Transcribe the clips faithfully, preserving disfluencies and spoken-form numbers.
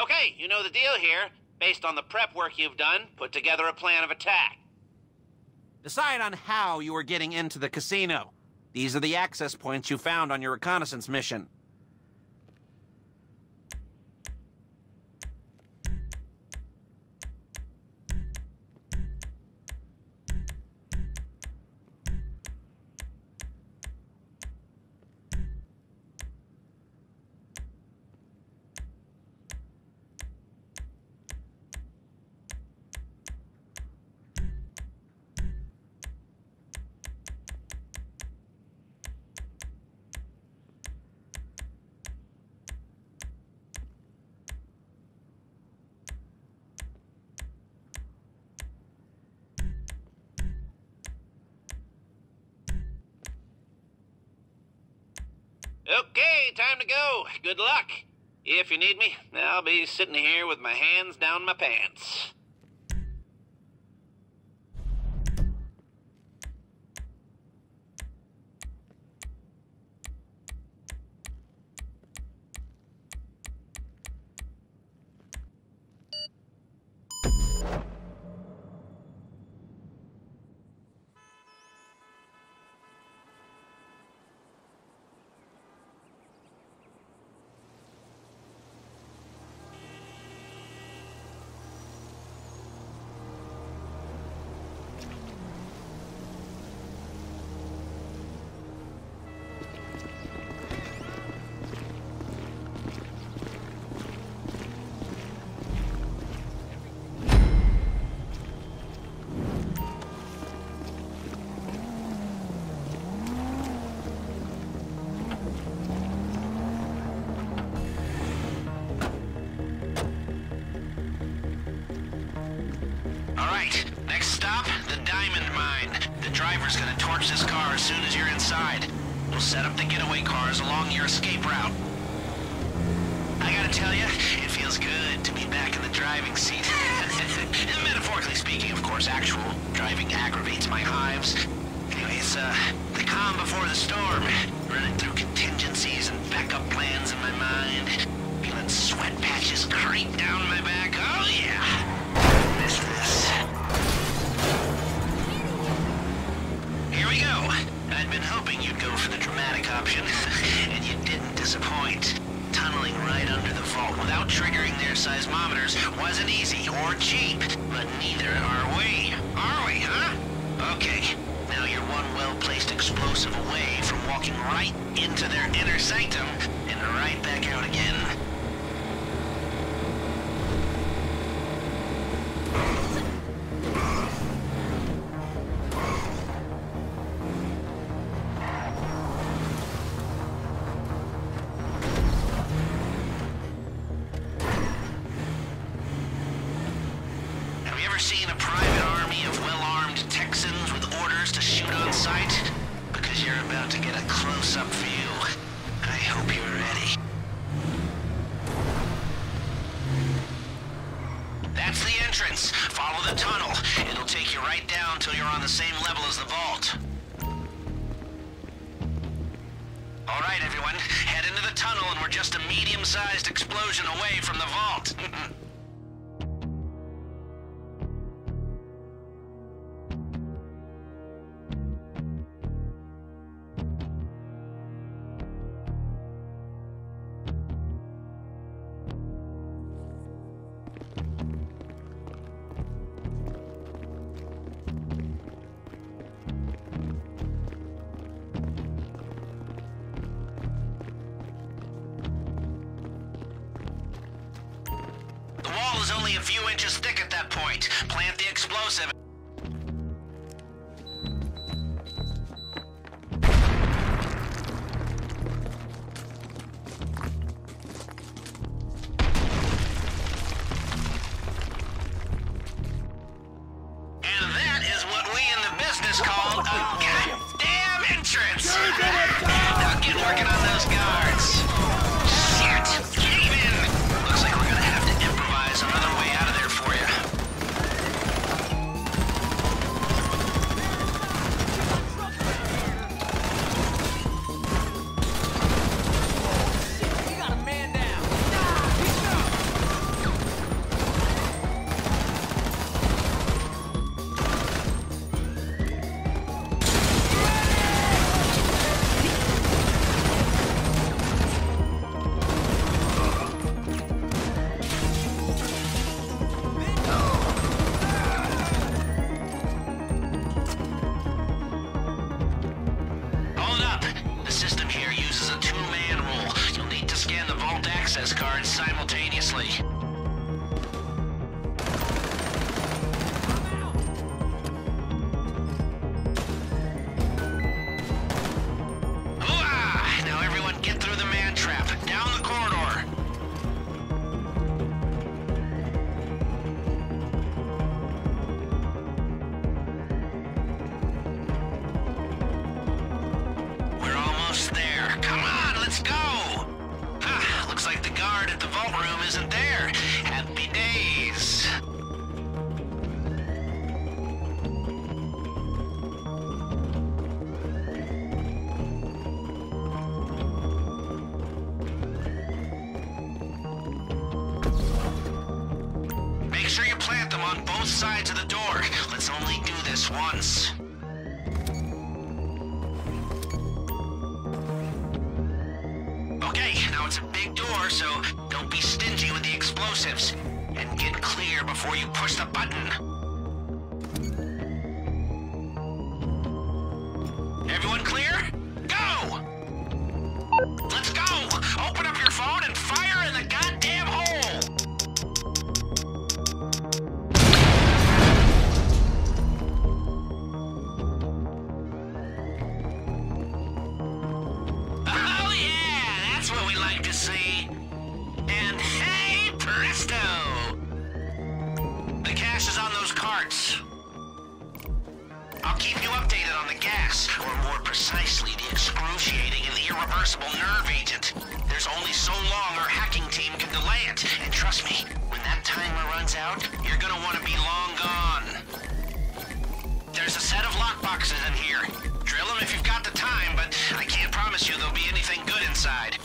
Okay, you know the deal here. Based on the prep work you've done, put together a plan of attack. Decide on how you are getting into the casino. These are the access points you found on your reconnaissance mission. Okay, time to go. Good luck. If you need me, I'll be sitting here with my hands down my pants. Alright, next stop, the Diamond Mine. The driver's gonna torch this car as soon as you're inside. We'll set up the getaway cars along your escape route. I gotta tell you, it feels good to be back in the driving seat. Metaphorically speaking, of course, actual driving aggravates my hives. Anyway, it's, uh, the calm before the storm. Running through contingencies and backup plans in my mind. Feeling sweat patches creep down my back. Oh, yeah. Miss this. Here we go. I'd been hoping you'd go for the dramatic option, and you didn't disappoint. Tunneling right under the vault without triggering their seismometers wasn't easy or cheap, but neither are we. Are we, huh? Okay, now you're one well-placed explosive away from walking right into their inner sanctum and right back out again. Seen a private army of well-armed Texans with orders to shoot on sight? Because you're about to get a close-up view. I hope you're ready. That's the entrance. Follow the tunnel. It'll take you right down till you're on the same level as the vault. All right, everyone. Head into the tunnel and we're just a medium-sized explosion away from the vault. The wall is only a few inches thick at that point. Plant the explosive. And that is what we in the business call a goddamn entrance. Now get working on those guards. Shit! Cave in! Looks like we're gonna have to improvise another way out of there for you. access cards simultaneously. Hoo-ah! Now everyone get through the man trap, down the corridor. We're almost there. Come on, let's go! Ah, looks like the guard at the vault room isn't there. Happy days. Make sure you plant them on both sides of the door. Let's only do this once. Okay, now it's a big door, so don't be stingy with the explosives. And get clear before you push the button. Everyone clear? Go! Let's go! Open up your phone and fire in the goddamn hole! Oh yeah, that's what we like to see. And hey, presto! The cash is on those carts. I'll keep you updated on the gas, or more precisely, the excruciating and irreversible nerve agent. There's only so long our hacking team can delay it, and trust me, when that timer runs out, you're gonna want to be long gone. There's a set of lockboxes in here. Drill them if you've got the time, but I can't promise you there'll be anything good inside.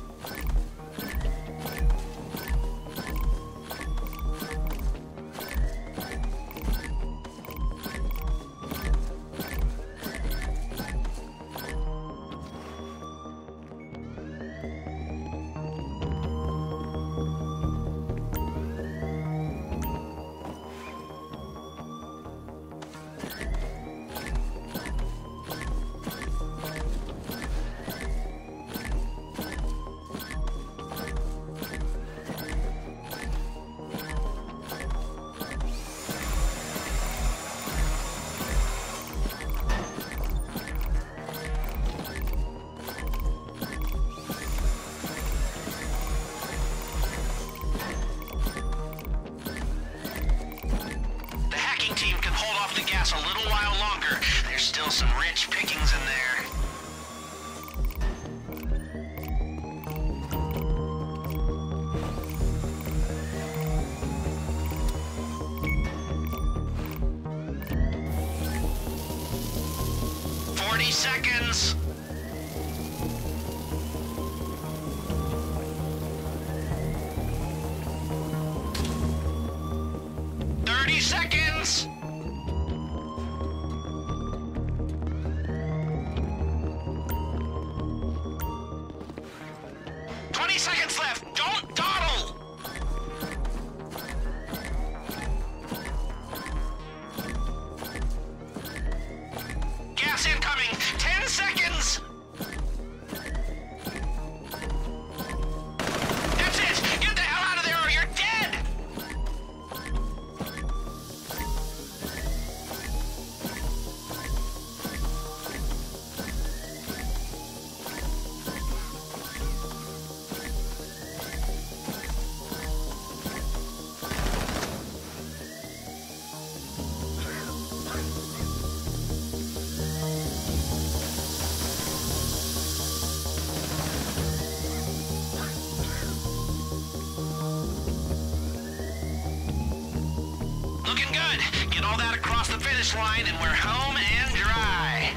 A little while longer. There's still some rich pickings in there. Forty seconds. Thirty seconds. twenty seconds left! Don't dawdle! Gas incoming! ten seconds! That's it! Get the hell out of there or you're dead! Looking good. Get all that across the finish line and we're home and dry.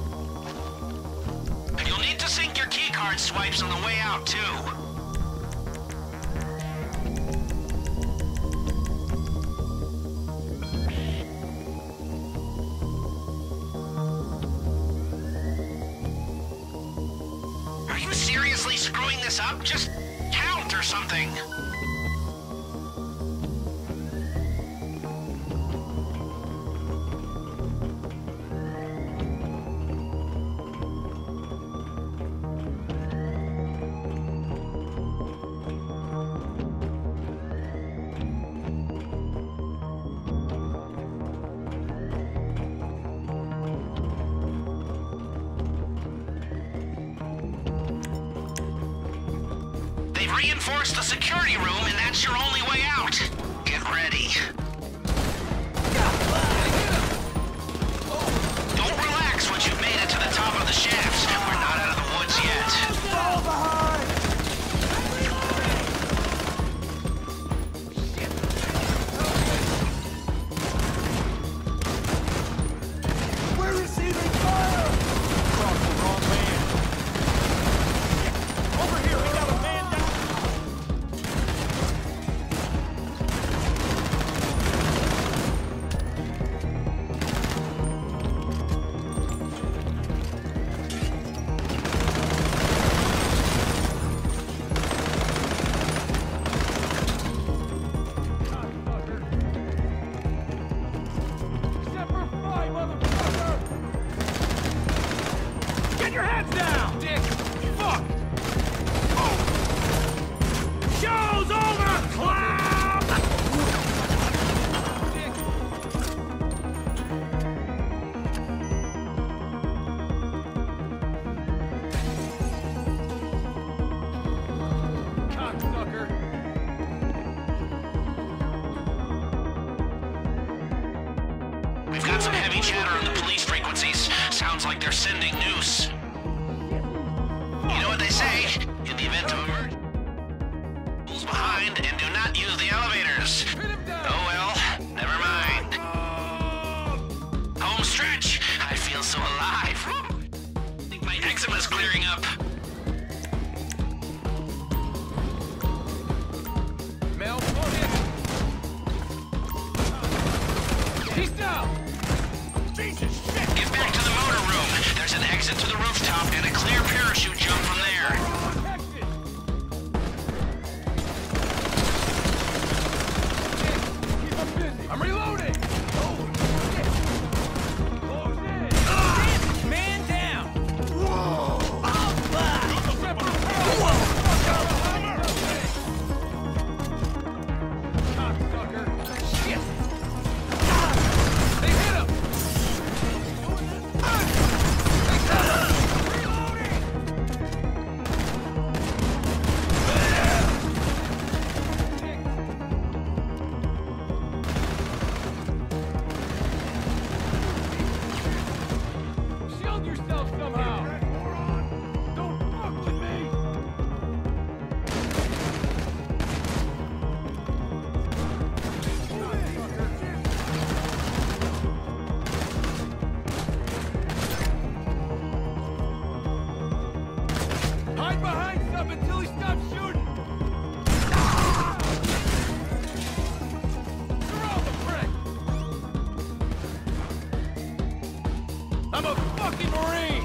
You'll need to sync your keycard swipes on the way out, too. Are you seriously screwing this up? Just count or something. reinforce the security room, and that's your only way out. Get ready. Don't relax once you've made it to the top of the shafts. We're not out of the woods yet. Fall behind! We're receiving fire! Crossed the wrong man. Over here, we got a man down. Semper Fi, motherfucker! Get your hands down! Dick! Fuck! Oh. Show's over, clown! Dick! Cocksucker! We've got some heavy chatter on the police frequencies. Sounds like they're sending noose. You know what they say? In the event of emergency, pulls behind and do not use the elevators. Oh well, never mind. Home stretch. I feel so alive. I think my eczema's clearing up. Mel, pull him! He's down! Jesus shit! Get back to the motor room. There's an exit to the rooftop and a clear parachute jump from there. Exit! Keep him busy! I'm reloading! Oh, shit! Close in! Man down! Whoa! Oh, fuck! Cocksucker! Shit! They hit him! Shield yourself somehow! Don't fuck with me! Hide behind stuff until he stops shooting! Surround the prick! I'm a fucking Marine!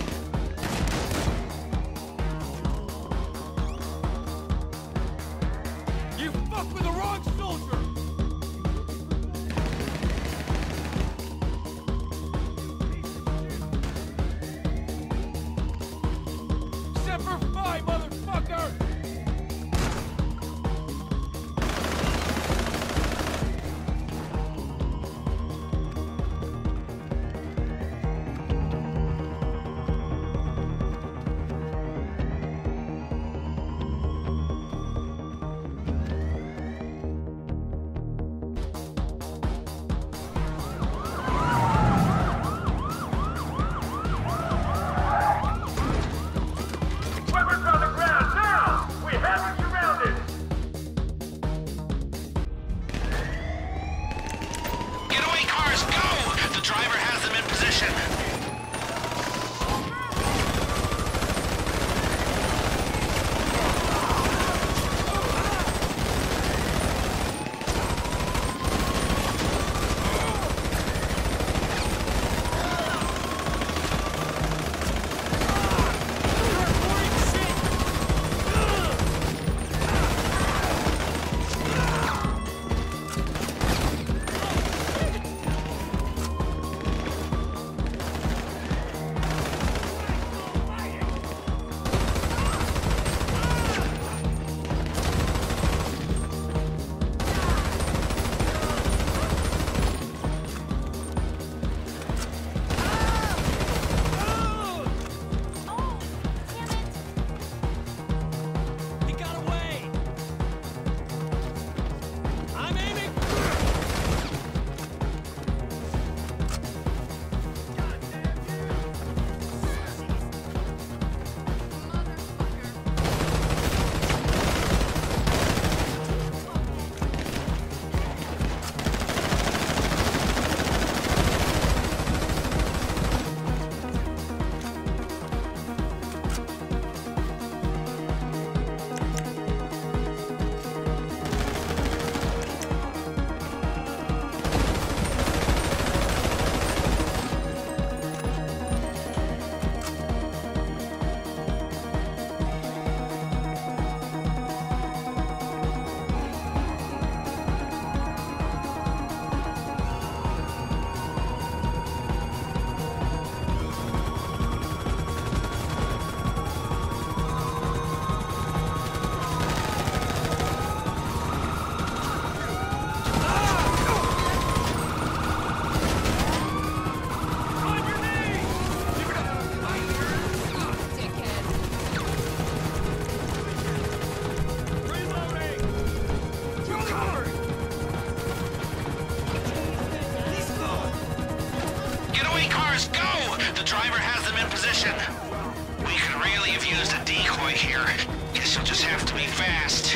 You fuck with the wrong soldier! Semper Fi, motherfucker! driver has them in position. We could really have used a decoy here. Guess you'll just have to be fast.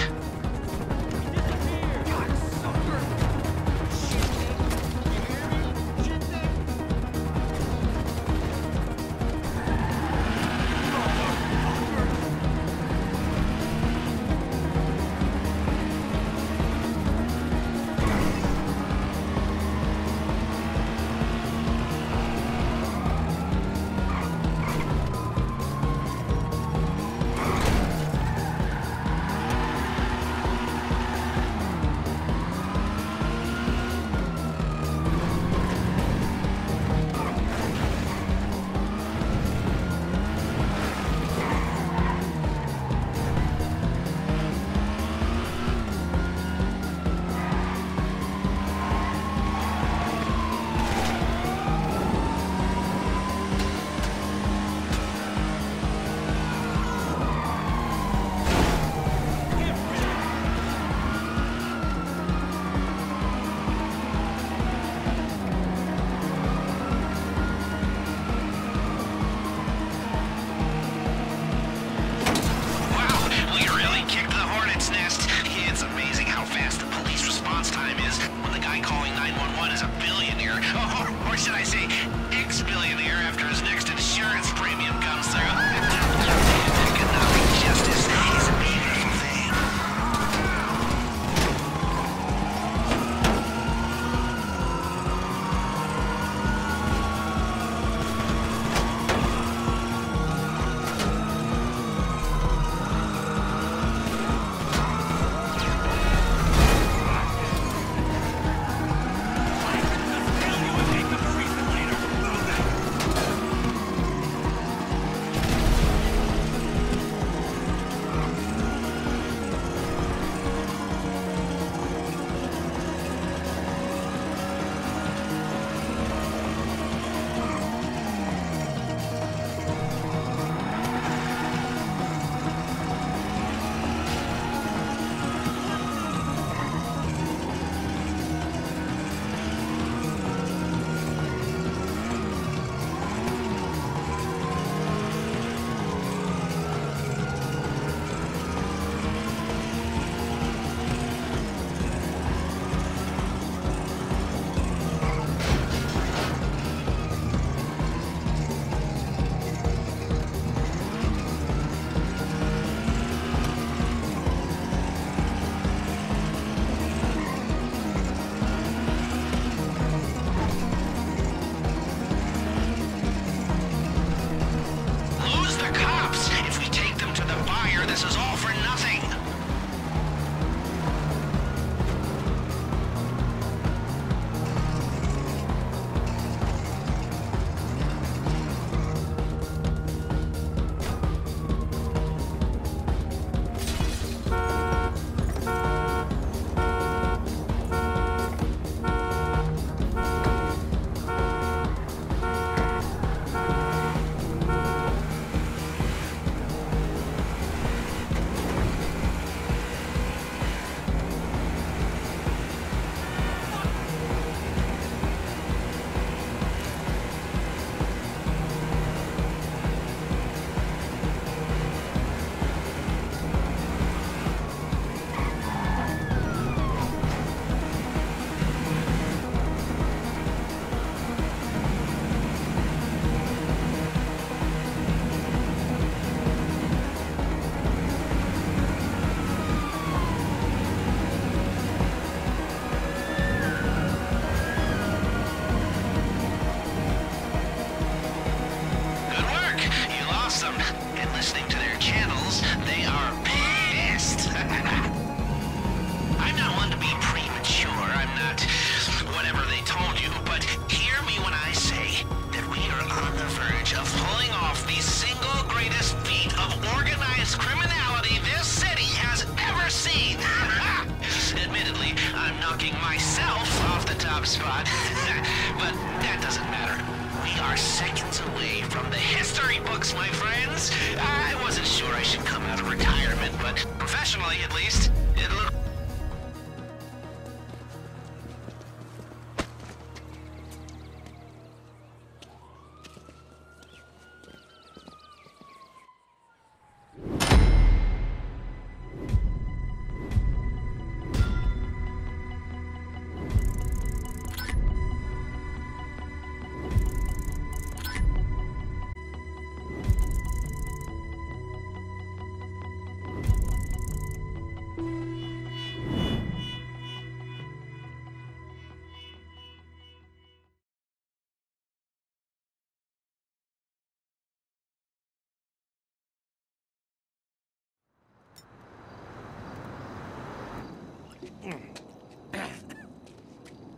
spot. But that doesn't matter. We are seconds away from the history books, my friends. I wasn't sure I should come out of retirement, but professionally at least, it looked...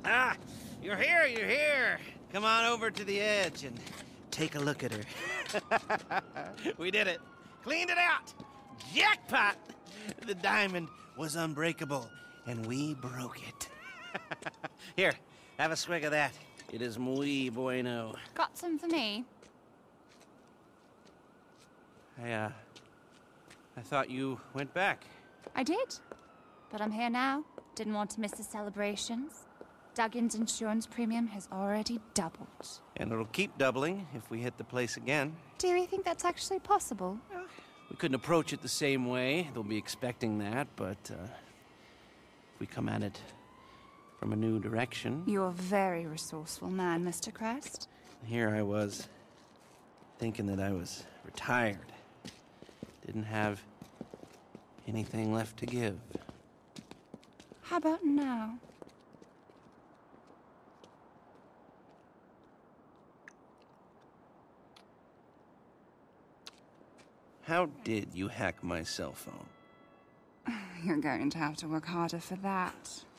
Ah, you're here, you're here. Come on over to the edge and take a look at her. We did it. Cleaned it out. Jackpot! The diamond was unbreakable, and we broke it. Here, have a swig of that. It is muy bueno. Got some for me? I, uh... I thought you went back. I did. But I'm here now. Didn't want to miss the celebrations. Duggan's insurance premium has already doubled. And it'll keep doubling if we hit the place again. Do you think that's actually possible? We couldn't approach it the same way. They'll be expecting that, but, uh... if we come at it from a new direction... You're a very resourceful man, Mister Crest. Here I was, thinking that I was retired. Didn't have anything left to give. How about now? How did you hack my cell phone? You're going to have to work harder for that.